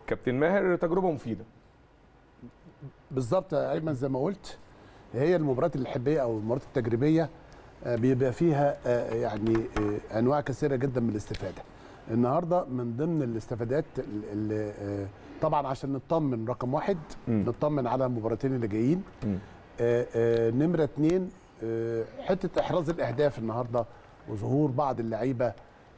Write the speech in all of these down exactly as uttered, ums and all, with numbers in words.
كابتن ماهر تجربه مفيده بالظبط يا ايمن، زي ما قلت هي المباريات الحبيه او المباريات التجريبيه بيبقى فيها يعني انواع كثيره جدا من الاستفاده. النهارده من ضمن الاستفادات اللي طبعا عشان نطمن رقم واحد م. نطمن على المباراتين اللي جايين. نمره اثنين حته احراز الاهداف النهارده وظهور بعض اللعيبه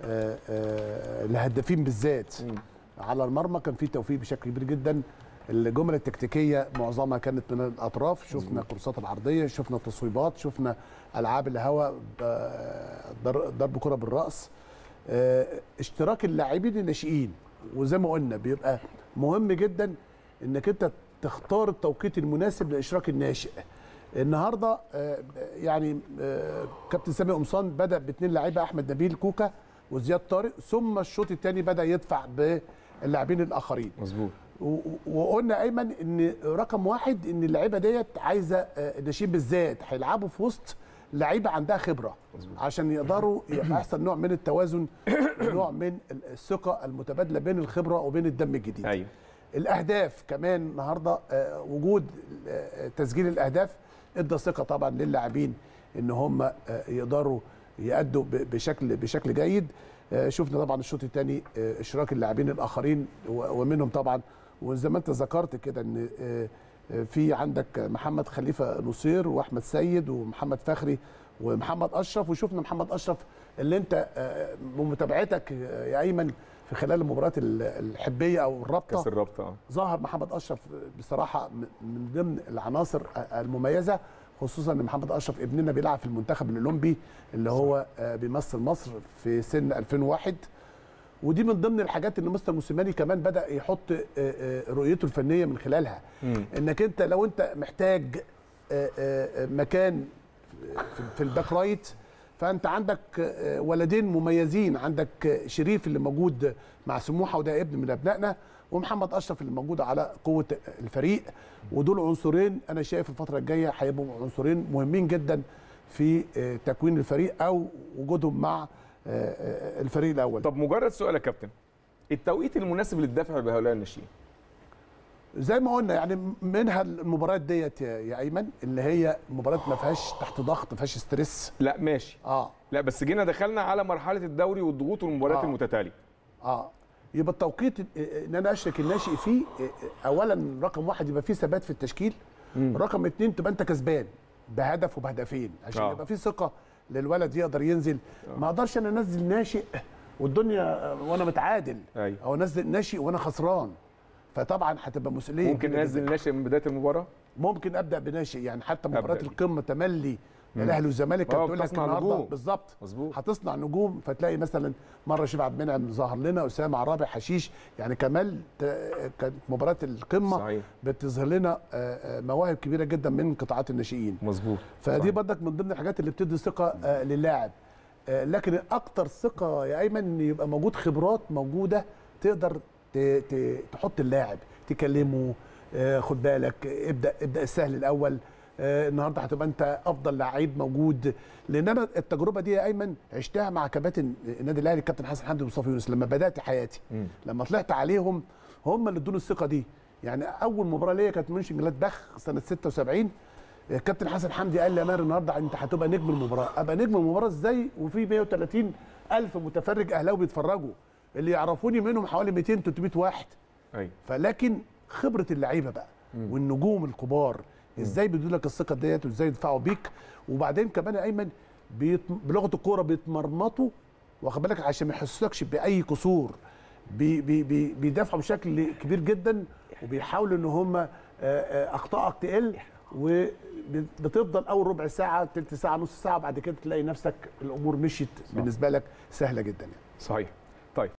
الهدافين بالذات م. على المرمى كان في توفيق بشكل كبير جدا. الجمل التكتيكيه معظمها كانت من الاطراف، شفنا الكورسات العرضيه، شفنا التصويبات، شفنا العاب الهواء، ضرب كره بالراس، اشتراك اللاعبين الناشئين. وزي ما قلنا بيبقى مهم جدا انك انت تختار التوقيت المناسب لاشراك الناشئ. النهارده يعني كابتن سامي قمصان بدا باثنين لاعيبه، احمد نبيل كوكا وزياد طارق، ثم الشوط الثاني بدا يدفع باللاعبين الاخرين. مظبوط. وقلنا ايمن ان رقم واحد ان اللعيبه ديت عايزه الناشئين بالذات هيلعبوا في وسط لعيبه عندها خبره مزبوط. عشان يقدروا يبقى يحصل نوع من التوازن، نوع من الثقه المتبادله بين الخبره وبين الدم الجديد. أيوة. الاهداف كمان النهارده وجود تسجيل الاهداف ادى ثقه طبعا للاعبين ان هم يقدروا يأدوا بشكل بشكل جيد. شفنا طبعا الشوط الثاني اشراك اللاعبين الاخرين ومنهم طبعا، وزي ما انت ذكرت كده ان في عندك محمد خليفه نصير واحمد سيد ومحمد فخري ومحمد اشرف. وشفنا محمد اشرف اللي انت بمتابعتك يا ايمن في خلال المباريات الحبيه او الرابطه، كاس الرابطه، ظهر محمد اشرف بصراحه من ضمن العناصر المميزه، خصوصا ان محمد اشرف ابننا بيلعب في المنتخب الاولمبي اللي هو بيمثل مصر في سن ألفين وواحد. ودي من ضمن الحاجات اللي مستر موسيماني كمان بدا يحط رؤيته الفنيه من خلالها. مم. انك انت لو انت محتاج مكان في الباك رايت، فانت عندك ولدين مميزين، عندك شريف اللي موجود مع سموحه وده ابن من ابنائنا، ومحمد اشرف اللي موجود على قوه الفريق. ودول عنصرين انا شايف الفتره الجايه هيبقوا عنصرين مهمين جدا في تكوين الفريق او وجودهم مع الفريق الاول. طب مجرد سؤال يا كابتن، التوقيت المناسب للدفع بهؤلاء الناشئين؟ زي ما قلنا يعني منها المباريات ديت يا ايمن اللي هي مباريات ما فيهاش تحت ضغط، ما فيهاش ستريس. لا ماشي. اه لا بس جينا دخلنا على مرحله الدوري والضغوط والمباريات آه. المتتاليه. اه يبقى التوقيت ان انا اشرك الناشئ فيه، اولا رقم واحد يبقى فيه ثبات في التشكيل، مم. رقم اثنين تبقى انت كسبان بهدف وبهدفين عشان آه. يبقى فيه ثقه للولد يقدر ينزل. آه. ما اقدرش انا انزل ناشئ والدنيا وانا متعادل، أيوة. او انزل ناشئ وانا خسران، فطبعا هتبقى مسؤوليه. ممكن انزل ناشئ من بدايه المباراه، ممكن ابدا بناشئ، يعني حتى مباراه القمه تملي الاهلي والزمالك كانت تقول لك النهارده بالظبط هتصنع نجوم، فتلاقي مثلا مره شريف عبد المنعم ظهر لنا، اسامه عرابي، حشيش، يعني كمال كانت مباراه القمه صحيح. بتظهر لنا مواهب كبيره جدا من قطاعات الناشئين. مظبوط. فدي برضك من ضمن الحاجات اللي بتدي ثقه للاعب. لكن اكتر ثقه يا ايمن ان يبقى موجود خبرات موجوده تقدر تحط اللاعب تكلمه، خد بالك ابدا ابدا السهل الاول. النهارده هتبقى انت افضل لعيب موجود. لان انا التجربه دي يا ايمن عشتها مع كباتن النادي الاهلي الكابتن حسن حمدي ومصطفى يونس لما بدات حياتي. م. لما طلعت عليهم هم اللي ادوني الثقه دي. يعني اول مباراه ليا كانت مونشن جلادباخ سنه ستة وسبعين. الكابتن حسن حمدي قال لي يا ماهر النهارده انت هتبقى نجم المباراه. ابقى نجم المباراه ازاي وفي مئة وثلاثين ألف متفرج اهلاوي بيتفرجوا، اللي يعرفوني منهم حوالي مئتين ثلاثمئة واحد. ايوه. فلكن خبره اللعيبه بقى م. والنجوم الكبار ازاي بيدوا لك الثقه ديت وازاي يدفعوا بيك. وبعدين كمان يا ايمن بيت... بلغه الكوره بيتمرمطوا، واخد بالك، عشان ما يحسسكش باي قصور. بي... بي... بي... بيدافعوا بشكل كبير جدا وبيحاولوا ان هم اخطائك تقل، وبتفضل اول ربع ساعه ثلث ساعه نص ساعه، بعد كده تلاقي نفسك الامور مشيت بالنسبه لك سهله جدا يعني. صحيح. طيب